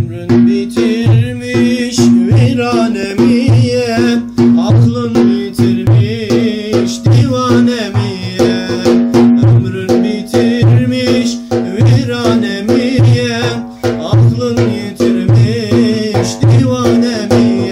Ömrün bitirmiş viranemiye, aklın bitirmiş divanemiye. Ömrün bitirmiş viranemiye, aklın yitirmiş divanemiye.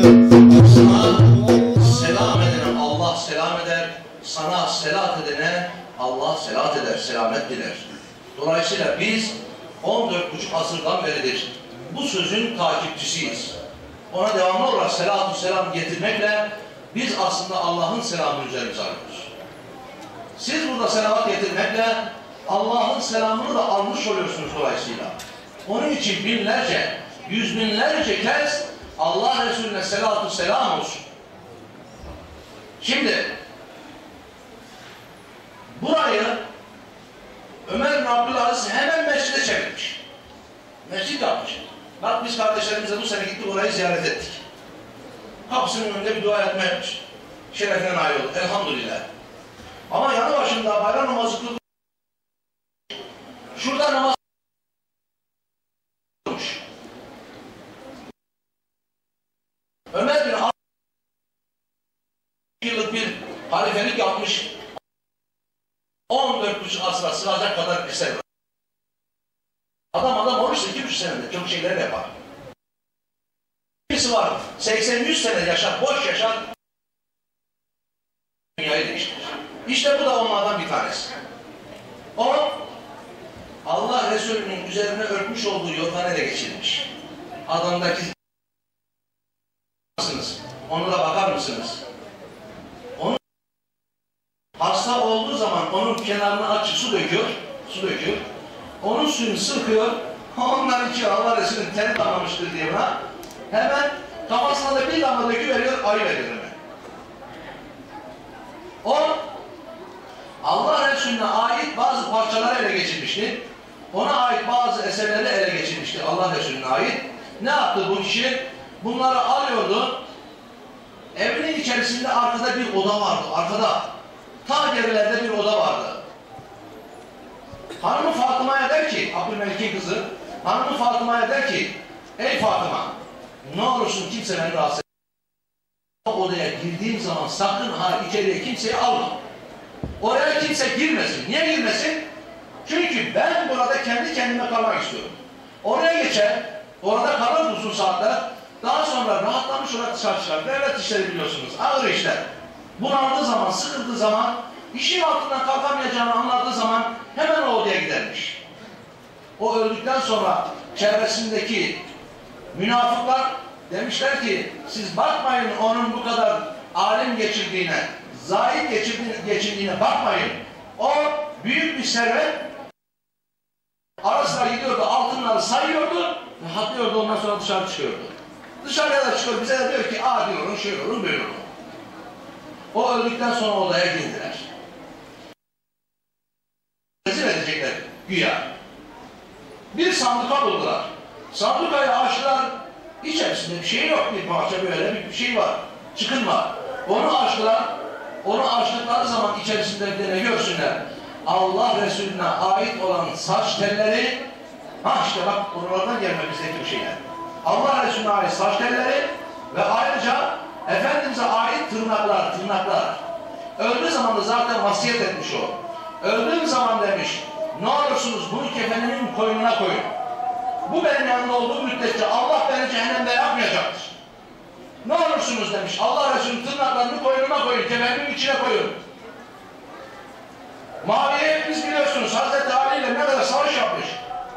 Selam edene Allah selam eder, sana selat edene Allah selat eder, selamet diler. Dolayısıyla biz 14,5 asırdan beridir bu sözün takipçisiyiz. Ona devamlı olarak selatü selam getirmekle biz aslında Allah'ın selamını üzerimize alıyoruz. Siz burada selavat getirmekle Allah'ın selamını da almış oluyorsunuz dolayısıyla. Onun için binlerce, yüz binlerce kez Allah Resulüne selatü selam olsun. Şimdi burayı Ömer bin Abdülaziz hemen mescide çevirmiş. Mescid yapmış. Bak biz kardeşlerimizle bu sene gittik orayı ziyaret ettik. Kapısının önünde bir dua etmiş. Şerefine nail olduk. Elhamdülillah. Ama yanı başında bayram namazı kılmış. Şurada namaz kılmış. Ömer bin Abdülaziz yıllık bir halifelik yapmış. 14,5 asra sığacak kadar bir eser var. Adam olursa 2,5 senede çok şeyler yapar. Birisi var 80-100 sene yaşar, boş yaşar, dünyayı değiştirir. İşte bu da onlardan bir tanesi. O Allah Resulü'nün üzerine örtmüş olduğu yorganı ele geçirmiş. Adamdaki onu da bakar mısınız? Hasta olduğu zaman onun kenarına açıp su döküyor. Onun suyunu sıkıyor. Onlar içiyor. Allah Resulü'nün teni damamıştır diye buna. Hemen kafasına da bir damla döküveriyor, ayı veriyor hemen. O Allah Resulü'ne ait bazı parçaları ele geçirmişti. Ona ait bazı eserleri ele geçirmişti. Allah Resulü'ne ait. Ne yaptı bu kişi? Bunları alıyordu. Evinin içerisinde arkada bir oda vardı. Arkada. Ta gerilerde bir oda vardı. Hanımı Fatıma'ya der ki, Abdülmelik'in kızı, hanımı Fatıma'ya der ki, ey Fatıma, ne olursun kimse beni rahatsız etmesin. O odaya girdiğim zaman sakın içeriye kimseyi alma. Oraya kimse girmesin. Niye girmesin? Çünkü ben burada kendi kendime kalmak istiyorum. Oraya geçer, orada kalır uzun saatler, daha sonra rahatlamış olarak dışarı çıkar. Devlet işleri biliyorsunuz, ağır işler. Bunaldığı zaman, sıkıldığı zaman, işin altından kalkamayacağını anladığı zaman hemen o odaya gidermiş. O öldükten sonra çevresindeki münafıklar demişler ki siz bakmayın onun bu kadar alim geçirdiğine, zahid geçirdiğine bakmayın. O büyük bir servet, ara sıra gidiyordu, altınları sayıyordu ve hatlıyordu, ondan sonra dışarı çıkıyordu. Dışarıya da çıkıyor, bize de diyor ki adil olun, şöyle olun, böyle olun. O öldükten sonra odaya girdiler. Rezil edecekler güya. Bir sanduka buldular. Sandukayı açtılar. İçerisinde bir şey yok. Bir parça böyle bir şey var. Çıkın var. Onu açtılar. Onu açtıkları zaman içerisinde bir de ne görsünler? Allah Resulüne ait olan saç telleri, işte bak oralardan gelmemizdeki bir şeyler. Allah Resulüne ait saç telleri ve ayrıca Efendimiz'e ait tırnaklar. Öldüğü zaman da zaten vasiyet etmiş o. Öldüğüm zaman demiş, ne olursunuz bunu kefenimin koynuna koyun. Bu benim yanımda olduğu müddetçe Allah beni cehennemde yapmayacaktır. Ne olursunuz demiş, Allah Resulü'nün tırnaklarını koynuna koyun, kefenimin içine koyun. Muaviye hepiniz biliyorsunuz, Hazreti Ali ile ne kadar savaş yapmış.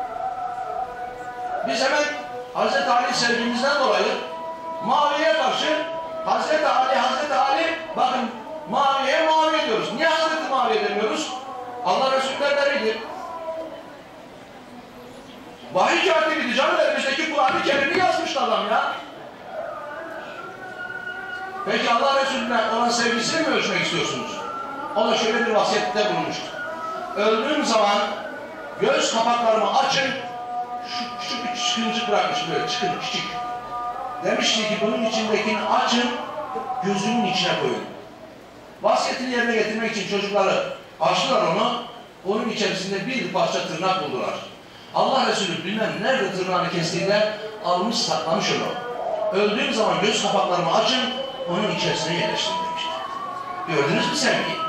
Biz hemen Hazreti Ali sevgimizden dolayı Muaviye'ye karşı Hazreti Ali, bakın Muaviye diyoruz. Niye Hazreti Muaviye demiyoruz? Allah Resulü'nden beridir. Vahiy katibiydi canım, elimizdeki Kur'an-ı Kerim'i yazmıştı adam ya. Peki Allah Resulü'ne olan sevgisini mi ölçmek istiyorsunuz? O da şöyle bir vasiyette bulunmuştu. Öldüğüm zaman göz kapaklarımı açın, şu küçük bir çıkıncık bırakmış böyle, küçük. Demişti ki bunun içindekini açın, gözünün içine koyun. Vasiyetini yerine getirmek için çocukları açtılar onu, onun içerisinde bir parça tırnak buldular. Allah Resulü bilmem nerede tırnağını kestiğinde almış saklamış onu. Öldüğüm zaman göz kapaklarımı açın, onun içerisine yerleştirin demişti. Gördünüz mü sevgiyi?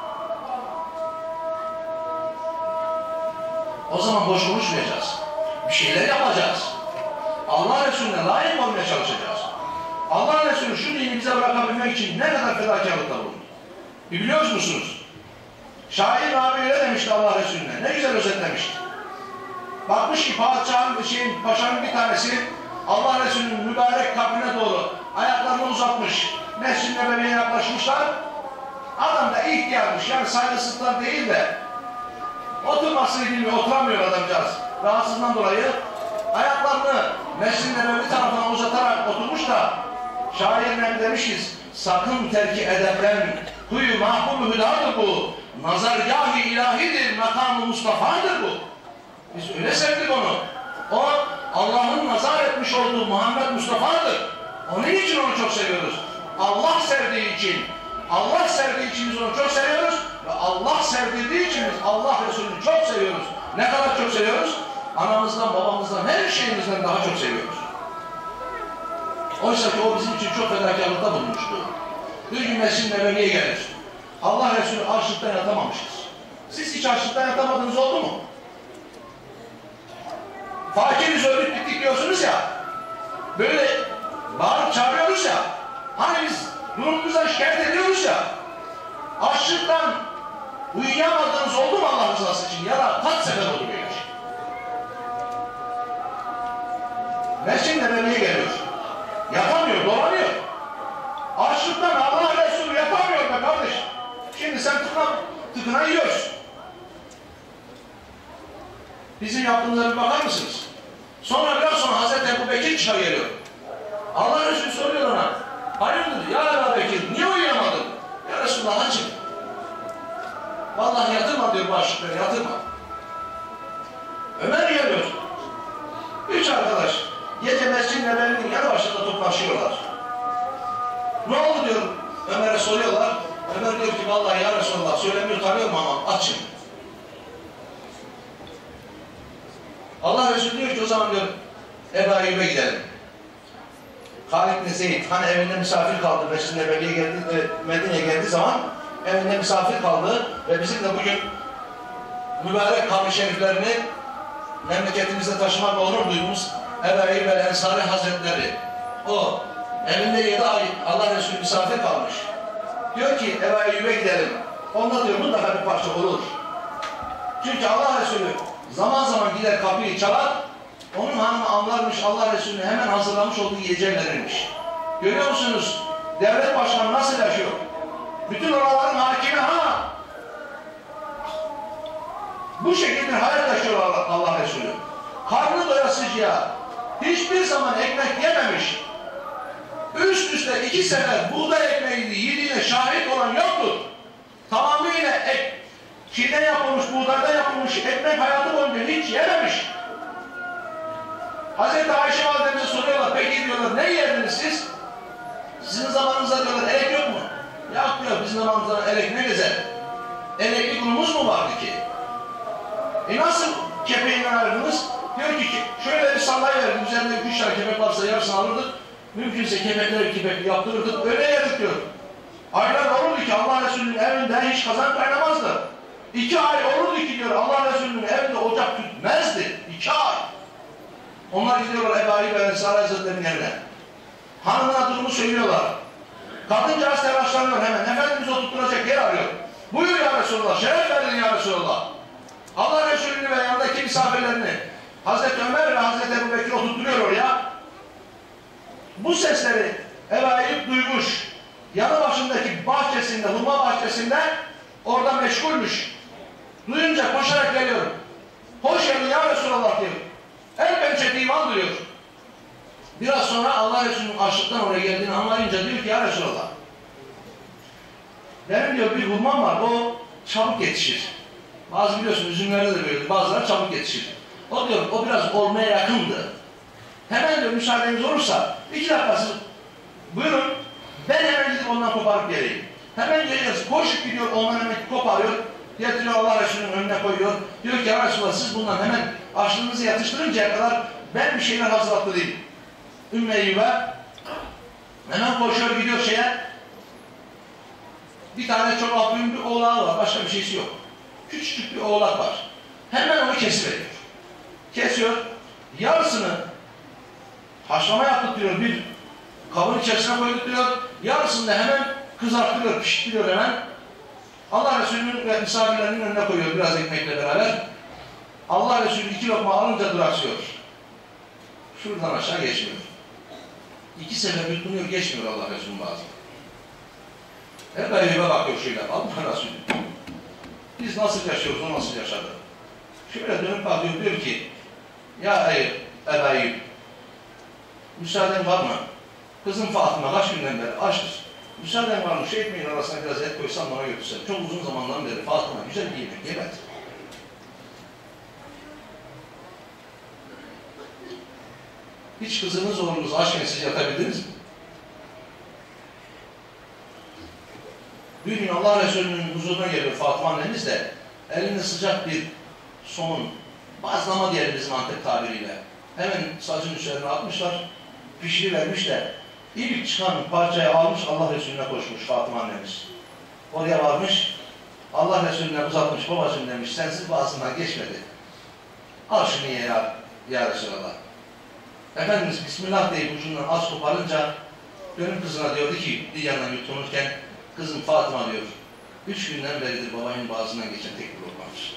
O zaman boş konuşmayacağız. Bir şeyler yapacağız. Allah Resulüne layık olmaya çalışacağız. Allah Resulü şu dini bize bırakabilmek için ne kadar fedakarlıkta bulundu. Biliyor musunuz? Şair Rabi öyle demişti Allah Resulüne. Ne güzel özetlemişti. Bakmış ki paşanın bir tanesi Allah Resulü'nün mübarek kabrine doğru ayaklarını uzatmış. Mescid-i Nebevi'ye yaklaşmışlar. Adam da ihtiyarmış. Yani saygısızlıklar değil de oturmasını bilmiyor, oturamıyor adamcağız. Rahatsızlığından dolayı ayaklarını Mescid-i Nebevi tarafına uzatarak oturmuş da şairine demişiz, sakın terki edepten, huyu mahbub-u hüdadır bu, nazargâh-ı ilahidir, makam-ı Mustafa'dır bu. Biz öyle sevdik onu. O Allah'ın nazar etmiş olduğu Muhammed Mustafa'dır. Onun için onu çok seviyoruz. Allah sevdiği için, Allah sevdiği için biz onu çok seviyoruz ve Allah sevdiği için biz Allah Resulü'nü çok seviyoruz. Ne kadar çok seviyoruz? Anamızdan, babamızdan, her şeyimizden daha çok seviyoruz. Oysa ki o bizim için çok fedakarlıkta bulunmuştu. Bir gün Mescid-i Nebevi'ye gelir. Allah Resulü açlıktan yatamamıştır. Siz hiç açlıktan yatamadınız oldu mu? Fakiriz, öldük bittik diyorsunuz ya. Böyle bağırıp çağırıyoruz ya. Hani biz durumumuzdan şikayet ediyoruz ya. Açlıktan uyuyamadığınız oldu mu Allah rızası için? Ya da kaç sefer oldu böyle şey? Mescid-i Nebevi'ye geliyor. Yatamıyor, dolanıyor. Açlıktan Allah Resulü yapamıyor be kardeş. Şimdi sen tıkına yiyorsun. Bizim yaptığımıza bir bakar mısınız? Biraz sonra Hazreti Ebu Bekir çıkar geliyor. Allah Resulü soruyor ona. Hayırdır ya Ebu Bekir, niye uyuyamadın? Ya Resulullah açın. Vallahi yatırma diyor bu aşıkları, yatırma. Ömer geliyor. 3 arkadaş. Gece Mescid-i Nebevi'nin yanı başında toplaşıyorlar. Ne oldu diyor, Ömer'e soruyorlar. Ömer diyor ki vallahi ya Resulullah söylemiyor tanıyorum ama açın. Allah Resulü diyor ki o zaman diyor Ebu Eyyub'e gidelim. Halid bin Zeyd hani evinde misafir kaldı. Mescid-i Nebevi'ye geldi, Medine'ye geldiği zaman evinde misafir kaldı ve bizim de bugün mübarek kabri şeriflerini memleketimizde taşımakla onur duyduğumuz Ebu Eyyub el-Ensari Hazretleri. O evinde 7 ay Allah Resulü misafir kalmış. Diyor ki Ebu Eyyub'e gidelim. Onda diyor mutlaka bir parça olur. Çünkü Allah Resulü zaman zaman gider kapıyı çalar, onun hanımı anlarmış, Allah Resulü'nü hemen hazırlamış olduğu yiyeceği verirmiş. Görüyor musunuz? Devlet başkanı nasıl yaşıyor? Bütün oraların hakimi bu şekilde hayat yaşıyor Allah Resulü. Karnı doyasıcıya hiçbir zaman ekmek yememiş. Üst üste 2 sefer buğday ekmeğiydi, yediğine şahit olan yoktur. Tamamıyla çiğden yapılmış, buğdaydan yapılmış ekmek hayatı boyunca hiç yememiş. Hazreti Ayşe Validemize soruyorlar, peki diyorlar, ne yerdiniz siz? Sizin zamanınızda diyorlar, elek yok mu? Yok diyor, bizim zamanımızda elek ne gezer? Elekli unumuz mu vardı ki? Nasıl kepeğinden ayrıldınız? Diyor ki şöyle bir sallayıverdik, üzerinde 3 tane kepek varsa yarısını alırdık, mümkünse kepekli yaptırırdık, öyle yerdik diyor. Aylar olurdu ki Allah Resulü'nün evinde hiç kazan kaynamazdı. 2 ay olurdu ki diyor Allah Resulü'nün evinde ocak tütmezdi. 2 ay. Onlar gidiyorlar Ebu Eyyub el-Ensari Hazretleri'nin evine. Hanımına durumu söylüyorlar. Kadıncağız telaşlanıyor hemen. Efendimiz oturtturacak yer arıyor. Buyur ya Resulullah, şeref verdin ya Resulullah. Allah Resulü'nü ve yanındaki misafirlerini Hazreti Ömer ve Hazreti Ebu Bekir oturtturuyor oraya. Bu sesleri Ebu Eyyub duymuş. Yanı başındaki bahçesinde, hurma bahçesinde orada meşgulmüş. Duyunca koşarak geliyor. Hoş geldin ya Resulullah diyor. El pençe divan diyor. Biraz sonra Allah Resulü'nün açlıktan oraya geldiğini anlayınca diyor ki ya Resulullah, benim diyor bir hurmam var, o çabuk yetişir. Bazı biliyorsun üzümlerde de böyle, bazıları çabuk yetişir. O diyor, o biraz olmaya yakındı. Hemen diyor müsaadeniz olursa 2 dakikası buyurun, ben hemen gidip ondan koparıp geleyim. Hemen geliyoruz, koşup gidiyor, ondan hemen koparıyor, getiriyor Allah Resulü'nün önüne koyuyor. Diyor ki ya Resulallah siz bundan hemen açlığınızı yatıştırıncaya kadar ben bir şeyler hazırlattırayım. Ümmü Eyyub'e hemen koşuyor gidiyor şeye. Bir tane çok abdüğün bir oğlağı var. Başka bir şeysi yok. Küçücük bir oğlak var. Hemen onu kesiveriyor. Kesiyor. Yarısını haşlama yaptırıyor. Bir kabın içerisine koyduruyor. Yarısını da hemen kızartıyor, pişiriyor hemen. Allah Resulü'nün ve misafirlerinin önüne koyuyor biraz ekmekle beraber. Allah Resulü 2 lokma alınca duraksıyor. Şuradan aşağı geçmiyor. 2 sefer yutmuyor, geçmiyor Allah Resulü'nün bazen. Hep Eyyub'e bakıyor şöyle. Allah Resulü. Biz nasıl yaşıyoruz, o nasıl yaşadı? Şöyle dönüp bakıyor, diyor ki ya Eyyub, müsaaden var mı? Kızım Fatıma kaç günden beri açtır. Müsaaden var mı? Şu ekmeğin arasına biraz et koysam bana götürsen. Çok uzun zamandan beri Fatıma güzel bir yemek yemedi. Hiç kızınız oğlunuz açken siz yatabildiniz mi? Bir gün Allah Resulü'nün huzuruna geliyor Fatıma annemiz de elinde sıcak bir somun, bazlama diyelim bizim Antep tabiriyle. Hemen sacın üzerine atmışlar, pişirivermiş de İlk çıkan parçayı almış Allah Resulüne koşmuş Fatıma annemiz. Oraya varmış, Allah Resulüne uzatmış, babacığım demiş, sensiz boğazından geçmedi. Al şunu ye ya Resulallah. Efendimiz Bismillah deyip ucundan az koparınca dönüp kızına diyordu ki bir yandan yutunurken kızım Fatıma diyor, 3 günden beridir babanın boğazından geçen tek bir lokmamış.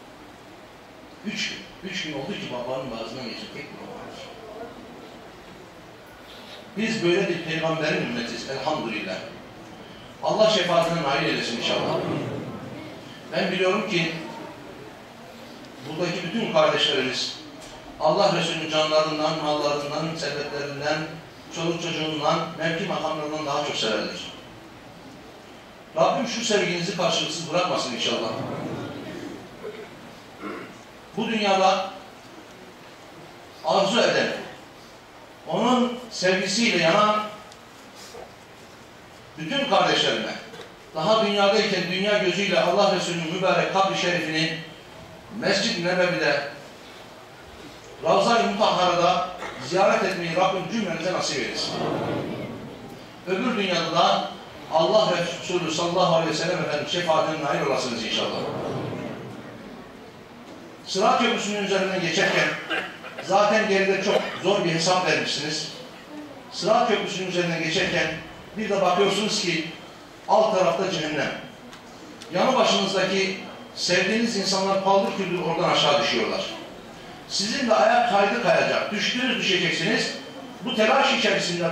3 gün. 3 gün oldu ki babanın boğazından geçen tek bir lokmamış. Biz böyle bir peygamberin ümmetiyiz elhamdülillah. Allah şefaatine nail eylesin inşallah. Ben biliyorum ki buradaki bütün kardeşlerimiz Allah Resulü'nün canlarından, mallarından, servetlerinden, çoluk çocuğundan, mevki makamlarından daha çok severler. Rabbim şu sevginizi karşılıksız bırakmasın inşallah. Bu dünyada arzu eden, onun sevgisiyle yanan bütün kardeşlerime, daha dünyadayken dünya gözüyle Allah Resulü'nün mübarek kabri şerifini Mescid-i Nebevi'de, Ravza-i Mutahhara'da ziyaret etmeyi Rabbim cümlemize nasip eylesin. Öbür dünyada da Allah Resulü sallallahu aleyhi ve sellem efendim şefaatine nail olasınız inşallah. Sırat Köprüsü'nün üzerinden geçerken zaten geride çok zor bir hesap vermişsiniz. Sırat Köprüsü'nün üzerinden geçerken bir de bakıyorsunuz ki alt tarafta cehennem. Yanı başınızdaki sevdiğiniz insanlar paldır küldür oradan aşağı düşüyorlar. Sizin de ayak kaydı kayacak. Düştünüz düşeceksiniz. Bu telaş içerisinde,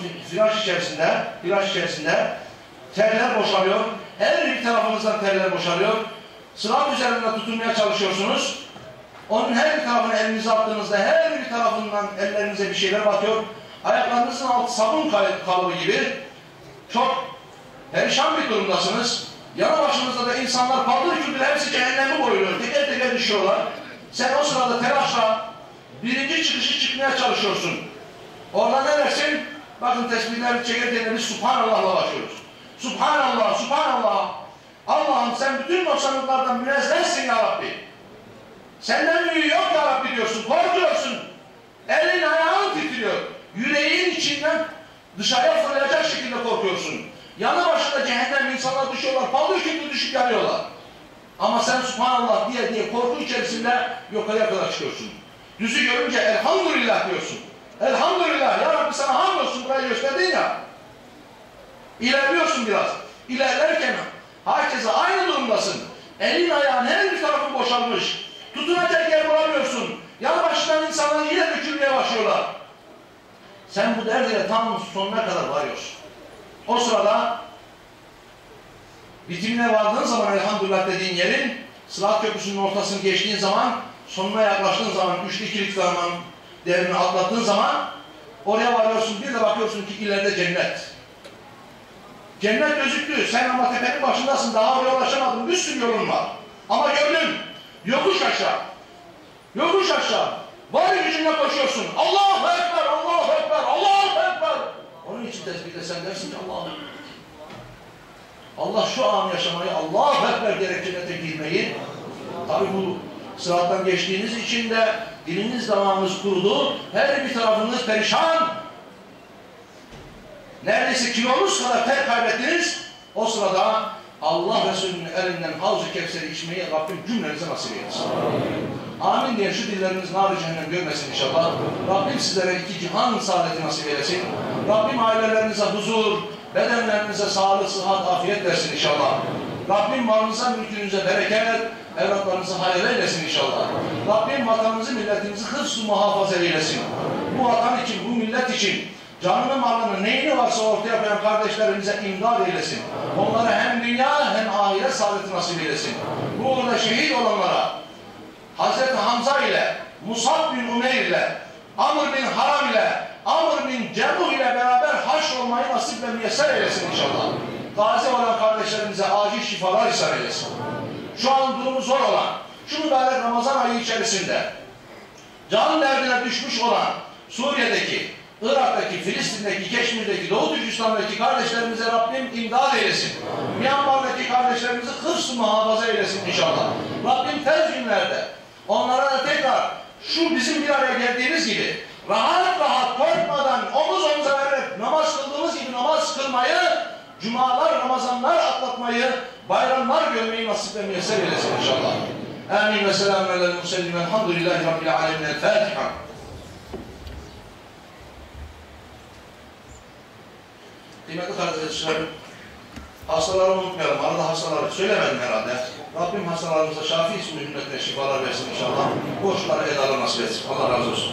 flaş içerisinde terler boşalıyor. Her bir tarafınızdan terler boşalıyor. Sırat üzerinde tutunmaya çalışıyorsunuz. Onun her bir tarafına elinizi attığınızda her bir tarafından ellerinize bir şeyler batıyor. Ayaklarınızın altı sabun kalıbı gibi çok perişan bir durumdasınız. Yanı başınızda da insanlar paldır küldür hepsi cehennemi boyuyor. Teker teker düşüyorlar. Sen o sırada telaşla birinci çıkışı çıkmaya çalışıyorsun. Orada ne dersin? Bakın tesbihleri çekerken biz Subhanallah'la başlıyoruz. Subhanallah, Subhanallah. Allah'ım sen bütün noksanlıklardan münezzehsin ya Rabbi. Senden büyüğü yok ya Rabbi diyorsun. Korkuyorsun. Elin ayağın titriyor. Yüreğin içinden dışarıya fırlayacak şekilde korkuyorsun. Yanı başında cehennem insanlar düşüyorlar. Paldır küldür düşüp yanıyorlar. Ama sen Subhanallah diye korku içerisinde yukarıya kadar çıkıyorsun. Düzü görünce elhamdülillah diyorsun. Elhamdülillah ya Rabbi sana hamdolsun burayı gösterdin ya. İlerliyorsun biraz. İlerlerken herkese aynı durumdasın. Elin ayağın her bir tarafı boşalmış. Tutunacak yer bulamıyorsun. Yanı başından insanlar yine dökülmeye başlıyorlar. Sen bu derdiyle tam sonuna kadar varıyorsun. O sırada bitimine vardığın zaman elhamdülillah dediğin yerin Sırat Köprüsü'nün ortasını geçtiğin zaman sonuna yaklaştığın zaman üçlü ikilik zaman devrini atlattığın zaman oraya varıyorsun bir de bakıyorsun ki ileride cennet. Cennet gözüktü. Sen ama tepenin başındasın. Daha oraya ulaşamadın. Bir sürü yolun var. Ama gördün. Yokuş aşağı. Yokuş aşağı. Var gücünle koşuyorsun. Allahu Ekber, Allahu Ekber, Allahu Ekber. Onun için tesbihde sen dersin ki Allahu Ekber. Allah şu an yaşamayı Allahu Ekber diyerek cennete girmeyi tabi bu Sırattan geçtiğiniz için de diliniz damağınız kurudu. Her bir tarafınız perişan. Neredeyse kilonuz kadar ter kaybettiniz. O sırada Allah Resulü'nün elinden Havz-ı Kevser'i içmeyi Rabbim cümlenize nasip eylesin. Amin diye şu dilleriniz nar-ı cehennem görmesin inşallah. Rabbim sizlere iki cihan saadeti nasip eylesin. Rabbim ailelerinize huzur, bedenlerinize sağlık, sıhhat, afiyet versin inşallah. Rabbim malınıza, mülkünüze bereket, evlatlarınızı hayır eylesin inşallah. Rabbim vatanımızı, milletimizi hıfz-ı muhafaza eylesin. Bu vatan için, bu millet için canını, malını, neyini varsa ortaya koyan kardeşlerimize imdad eylesin. Onlara hem dünya hem ahiret saadeti nasip eylesin. Bu uğurda şehit olanlara Hazreti Hamza ile, Musab bin Umeyr ile, Amr bin Haram ile, Amr bin Cemuh ile beraber haşr olmayı nasip ve müyesser eylesin inşallah. Gazi olan kardeşlerimize acil şifalar ihsan eylesin. Şu an durumu zor olan, şu mübarek Ramazan ayı içerisinde can derdine düşmüş olan Suriye'deki, Irak'taki, Filistin'deki, Keşmir'deki, Doğu Türkistan'daki kardeşlerimize Rabbim imdad eylesin. Myanmar'daki kardeşlerimizi hıfz-ı muhafaza eylesin inşallah. Rabbim tez günlerde onlara da tekrar şu bizim bir araya geldiğimiz gibi rahat rahat korkmadan omuz omuza vererek namaz kıldığımız gibi namaz kılmayı, cumalar, ramazanlar atlatmayı, bayramlar görmeyi nasip ve müyesser eylesin inşallah. Amin ve selamun aleyhi ve sellem. Elhamdülillahi Rabbil alemin. El Fatiha. Kıymetli kardeşlerim, hastaları unutmayalım. Arada hastaları söylemedim herhalde. Rabbim hastalarımıza şafi ismi hürmetine şifalar versin inşallah. Borçları edalar nasip etsin. Allah razı olsun.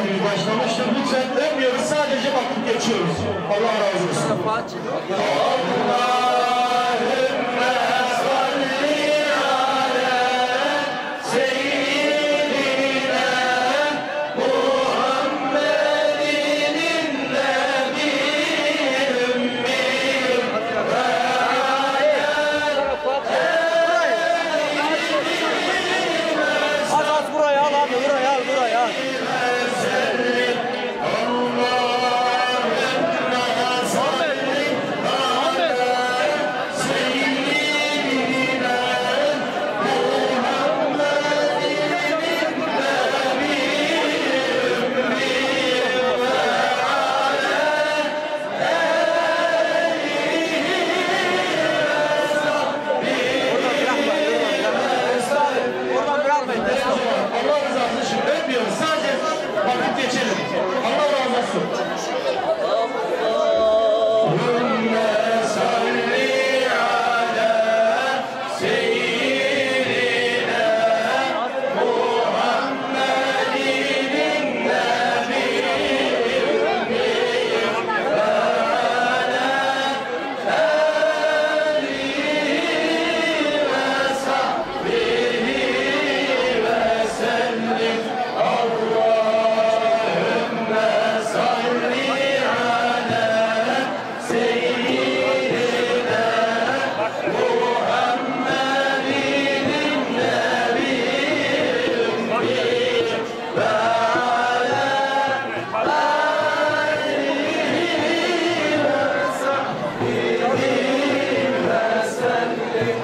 gibi başlamıştır. Lütfen dönmüyoruz, sadece bakıp geçiyoruz. Allah razı olsun. Allahümme salli ala seyyidina Muhammedin nebi ümmi ve Az buraya al abi, buraya al, buraya al. Allah rızası için öpmüyoruz. Sadece bakıp geçelim. Allah razı olsun. Allahümme salli ala seyyidina Muhammedin nebi ümmi ve ala alihi ve sahbihi ve sellim. Allahümme salli ala seyyidina Muhammedin nebi ümmi ve ala alihi ve sahbihi ve sellim.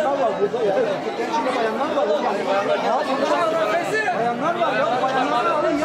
Bayanlar var. Bayanlar var.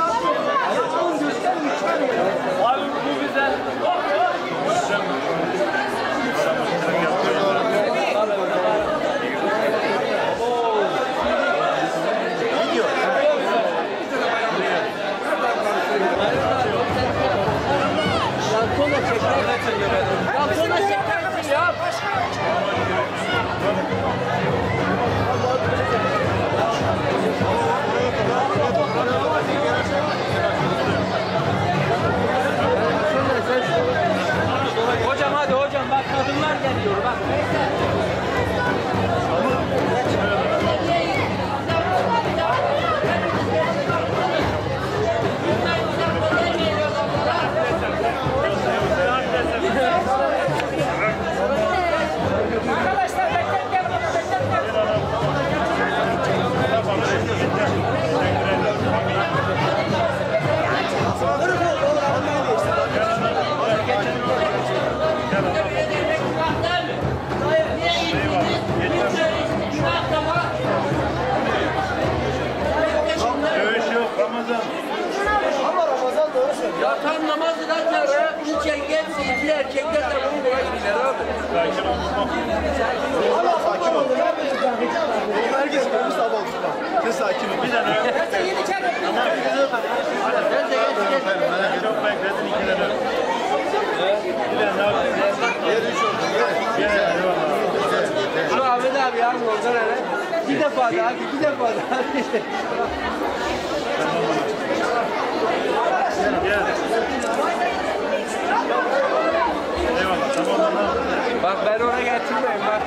tam namazından sonra bu çengel seyirci erkekler de bunu buraya gider abi. Sakin ol. Herkes konuş sabah olsun. Sen sakin ol. Bir tane. Ben de yeni çarptım. Ben de yeni Çok bekledin 2 lira. Şu Ahmet abi ya oradan hele. Bir defa daha, bir defa daha. Bak ben ona getirmeyeyim bak.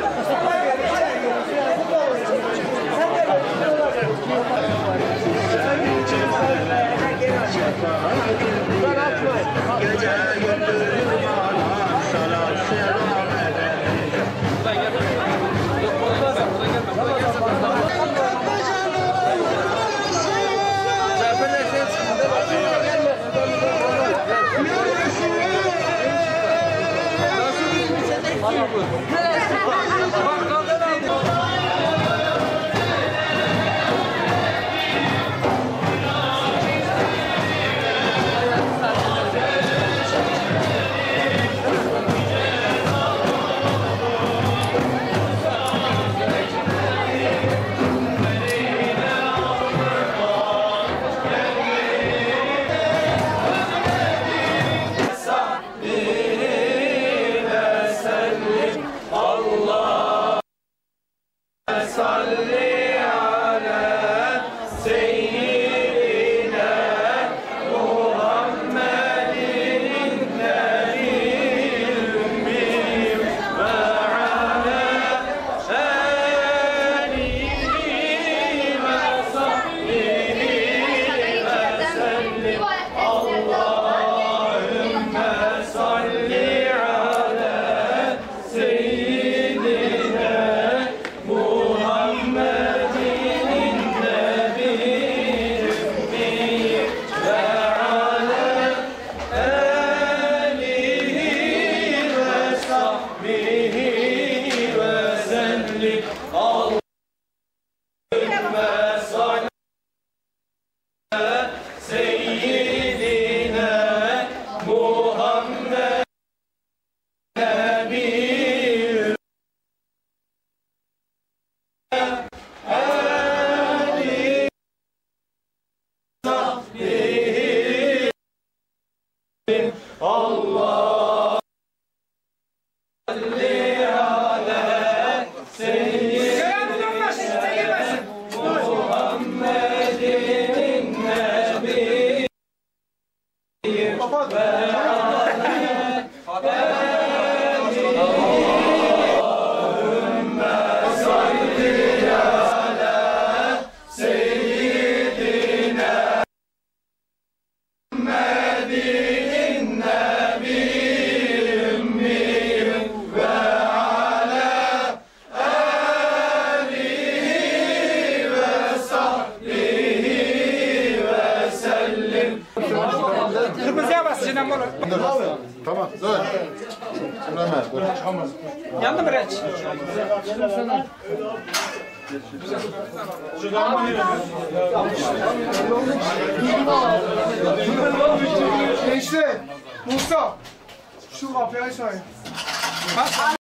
Kırmızıya bas Sinan Bolu. Tamam, dur. Hemen, dur. Yandı mı Reç? Gençler, Musa, şu kapıyı açayım.